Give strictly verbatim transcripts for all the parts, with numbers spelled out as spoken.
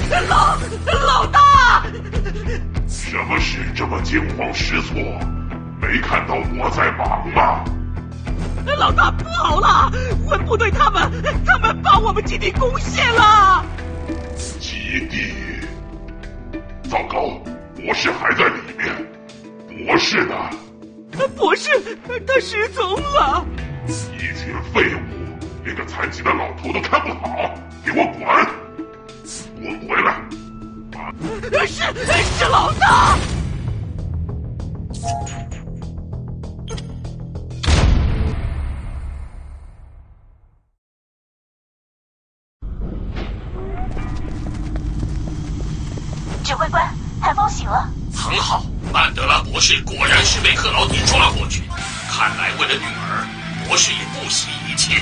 老老大， 什么事这么惊慌失措？没看到我在忙吗？ 老大，不好了！文部队他们他们把我们基地攻陷了。 基地？糟糕，博士还在里面。博士呢？ 博士他失踪了。 一群废物，连个残疾的老头都看不好，给我滚！滚回来！ 是是老大。 指挥官，韩风醒了。 很好，曼德拉博士果然是被克劳迪抓过去。看来为了女儿，博士也不惜一切。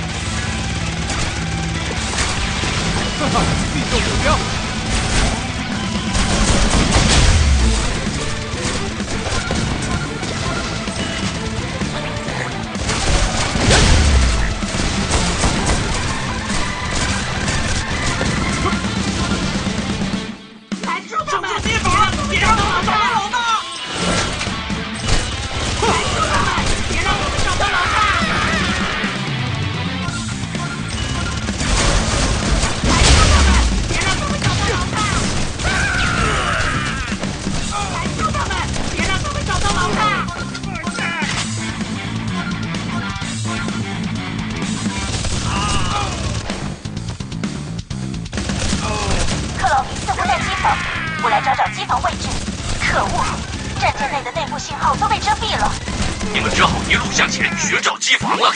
哈哈，命中目标。 我来找找机房位置。可恶，战舰内的内部信号都被遮蔽了。 你们只好一路向前寻找机房了。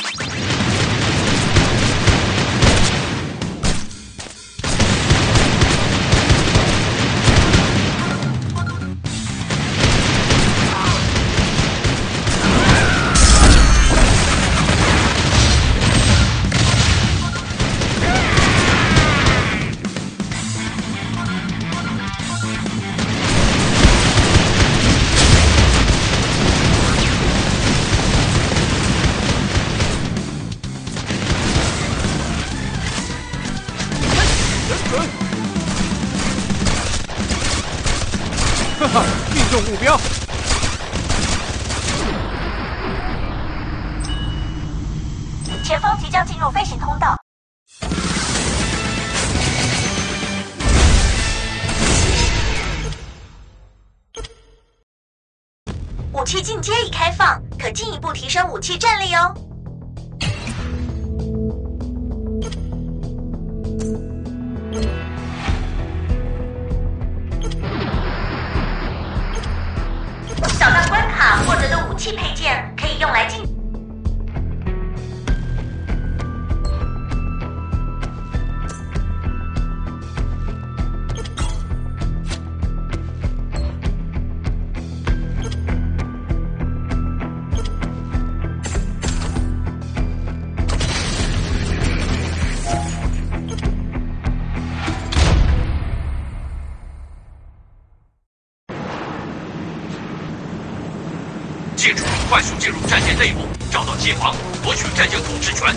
哈哈，命中目标！ 前方即将进入飞行通道。武器进阶已开放，可进一步提升武器战力哦。小到关卡获得的武器配件可以用来进。 记住，快速进入战舰内部，找到机房，夺取战舰控制权。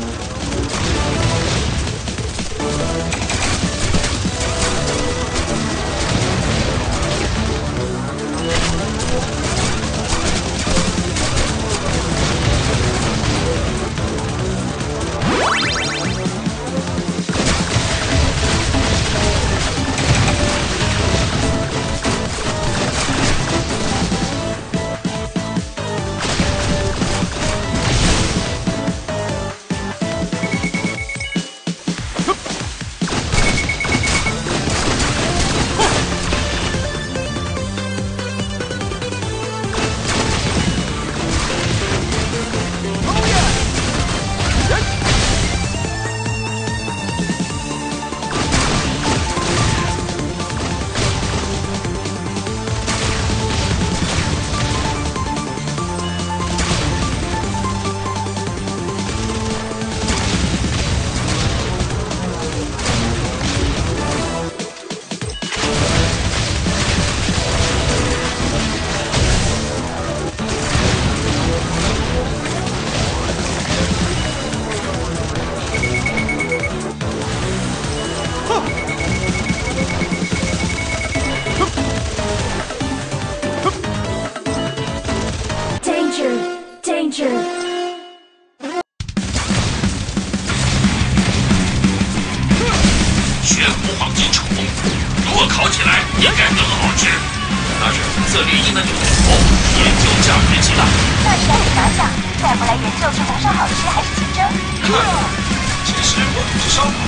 黄金宠物，如果烤起来应该更好吃。那是色猎鹰的牛头，研究价值极大。 那你赶紧想想，再不来研究是红烧好吃还是清蒸？ 其实我只是烧烤。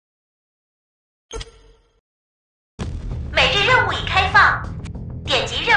每日任务已开放，点击任